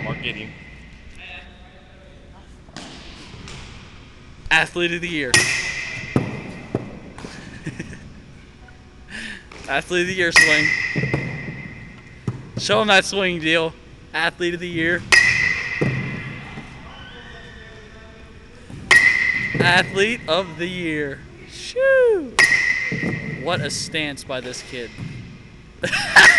Mark, get him. Athlete of the year. Athlete of the year swing. Show him that swing, Diehl. Athlete of the year. Athlete of the year. Shoo! What a stance by this kid.